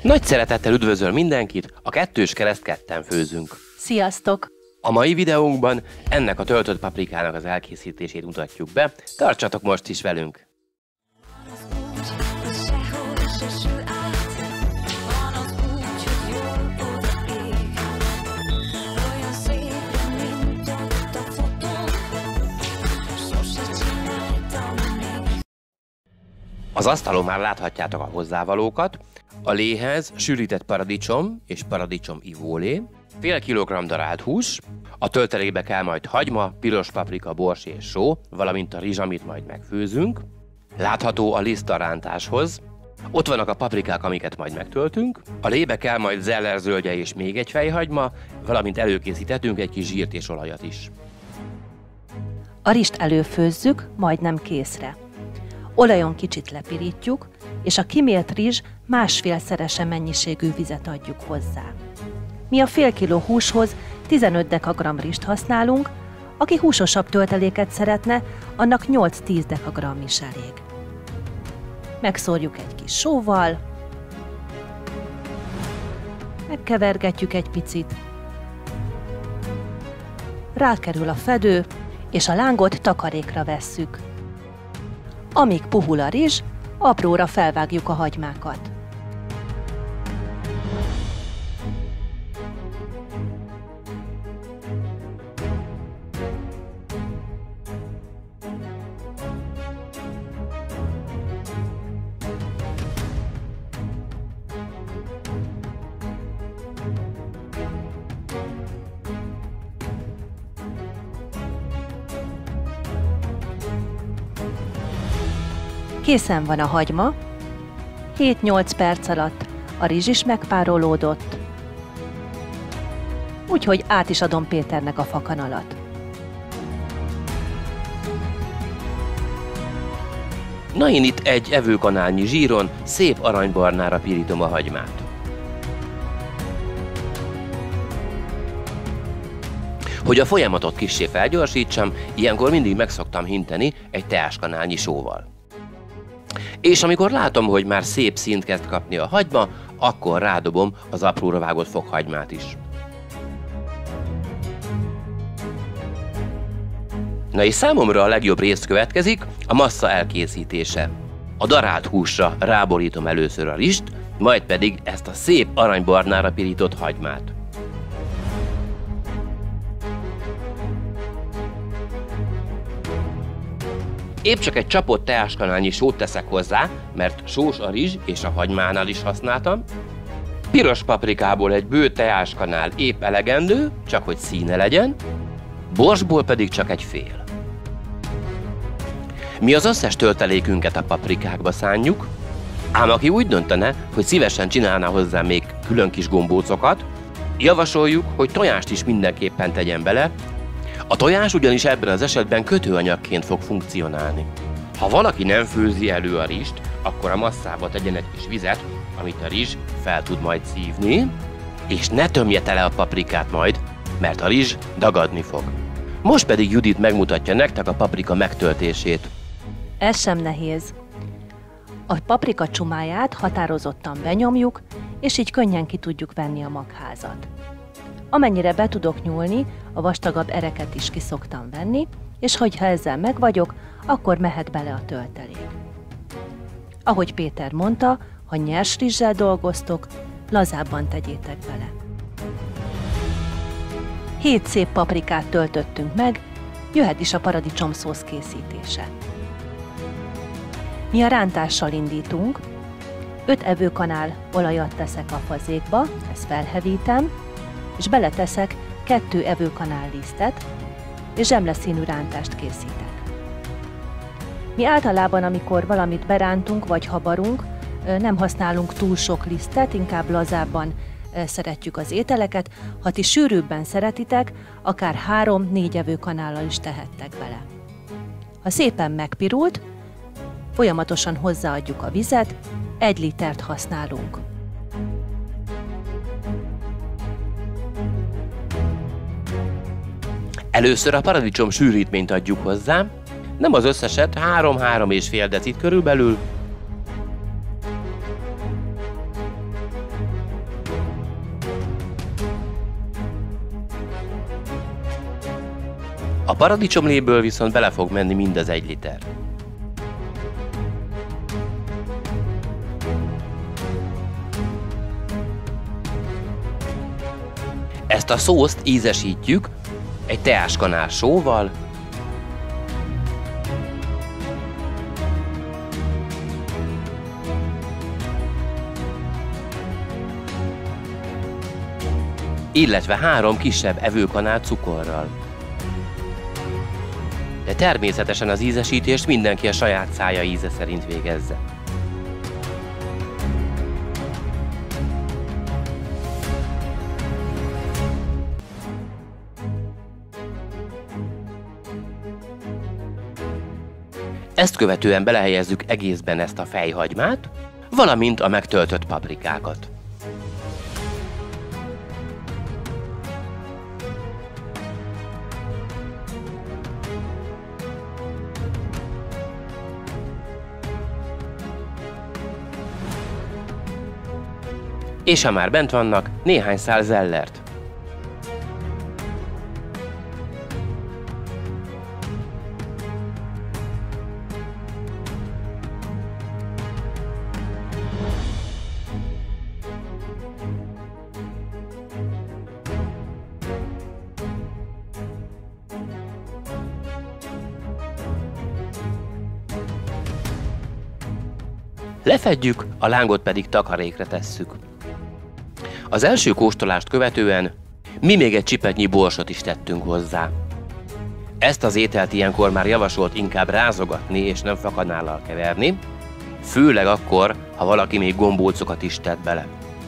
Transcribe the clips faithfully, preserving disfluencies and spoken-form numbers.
Nagy szeretettel üdvözöl mindenkit, a Kettős Kereszt ketten főzünk. Sziasztok! A mai videónkban ennek a töltött paprikának az elkészítését mutatjuk be, tartsatok most is velünk! Az asztalon már láthatjátok a hozzávalókat. A léhez sűrített paradicsom és paradicsom ivólé, fél kilogramm darált hús, a töltelékbe kell majd hagyma, piros paprika, bors és só, valamint a rizs, amit majd megfőzünk. Látható a liszt a rántáshoz. Ott vannak a paprikák, amiket majd megtöltünk. A lébe kell majd zellerzöldje és még egy fejhagyma, valamint előkészítettünk egy kis zsírt és olajat is. A rizst előfőzzük, majdnem készre. Olajon kicsit lepirítjuk, és a kimélt rizs másfélszerese mennyiségű vizet adjuk hozzá. Mi a fél kiló húshoz tizenöt dekagramm rizst használunk, aki húsosabb tölteléket szeretne, annak nyolc-tíz dekagramm is elég. Megszórjuk egy kis sóval, megkevergetjük egy picit, rákerül a fedő, és a lángot takarékra vesszük. Amíg puhul a rizs, apróra felvágjuk a hagymákat. Készen van a hagyma, hét-nyolc perc alatt a rizs is megpárolódott, úgyhogy át is adom Péternek a fakanalat. Na, én itt egy evőkanálnyi zsíron szép aranybarnára pirítom a hagymát. Hogy a folyamatot kissé felgyorsítsam, ilyenkor mindig meg szoktam hinteni egy teáskanálnyi sóval. És amikor látom, hogy már szép színt kezd kapni a hagyma, akkor rádobom az apróra vágott fokhagymát is. Na és számomra a legjobb rész következik, a massza elkészítése. A darált húsra ráborítom először a rizst, majd pedig ezt a szép aranybarnára pirított hagymát. Épp csak egy csapott teáskanálnyi sót teszek hozzá, mert sós a rizs és a hagymánál is használtam. Piros paprikából egy bő teáskanál épp elegendő, csak hogy színe legyen, borsból pedig csak egy fél. Mi az összes töltelékünket a paprikákba szánjuk, ám aki úgy döntene, hogy szívesen csinálná hozzá még külön kis gombócokat, javasoljuk, hogy tojást is mindenképpen tegyen bele. A tojás ugyanis ebben az esetben kötőanyagként fog funkcionálni. Ha valaki nem főzi elő a rizst, akkor a masszába tegyen egy kis vizet, amit a rizs fel tud majd szívni, és ne tömje tele a paprikát majd, mert a rizs dagadni fog. Most pedig Judit megmutatja nektek a paprika megtöltését. Ez sem nehéz. A paprika csumáját határozottan benyomjuk, és így könnyen ki tudjuk venni a magházat. Amennyire be tudok nyúlni, a vastagabb ereket is ki szoktam venni, és hogyha ezzel megvagyok, akkor mehet bele a töltelék. Ahogy Péter mondta, ha nyers rizssel dolgoztok, lazábban tegyétek bele. Hét szép paprikát töltöttünk meg, jöhet is a paradicsomszósz készítése. Mi a rántással indítunk. öt evőkanál olajat teszek a fazékba, ezt felhevítem, és beleteszek kettő evőkanál lisztet, és zsemleszínű rántást készítek. Mi általában, amikor valamit berántunk vagy habarunk, nem használunk túl sok lisztet, inkább lazábban szeretjük az ételeket. Ha ti sűrűbben szeretitek, akár három-négy evőkanállal is tehettek bele. Ha szépen megpirult, folyamatosan hozzáadjuk a vizet, egy litert használunk. Először a paradicsom sűrítményt adjuk hozzá, nem az összeset, három-három és fél decit körülbelül. A paradicsomléből viszont bele fog menni mindaz egy liter. Ezt a szószt ízesítjük egy teáskanál sóval, illetve három kisebb evőkanál cukorral. De természetesen az ízesítést mindenki a saját szája íze szerint végezze. Ezt követően belehelyezzük egészben ezt a fejhagymát, valamint a megtöltött paprikákat. És ha már bent vannak, néhány szál zellert. Lefedjük, a lángot pedig takarékra tesszük. Az első kóstolást követően mi még egy csipetnyi borsot is tettünk hozzá. Ezt az ételt ilyenkor már javasolt inkább rázogatni és nem fakanállal keverni, főleg akkor, ha valaki még gombócokat is tett bele.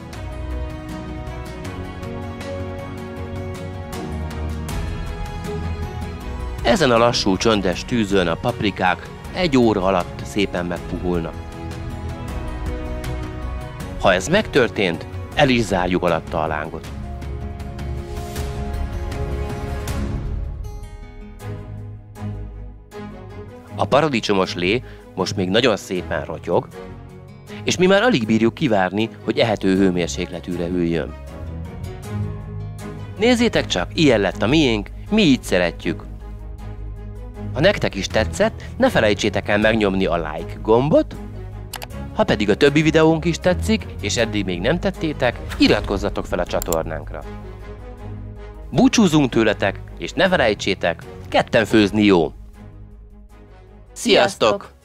Ezen a lassú, csöndes tűzön a paprikák egy óra alatt szépen megpuhulnak. Ha ez megtörtént, el is zárjuk alatta a lángot. A paradicsomos lé most még nagyon szépen rotyog, és mi már alig bírjuk kivárni, hogy ehető hőmérsékletűre üljön. Nézzétek csak, ilyen lett a miénk, mi így szeretjük. Ha nektek is tetszett, ne felejtsétek el megnyomni a like gombot, ha pedig a többi videónk is tetszik, és eddig még nem tettétek, iratkozzatok fel a csatornánkra. Búcsúzunk tőletek, és ne felejtsétek, ketten főzni jó! Sziasztok!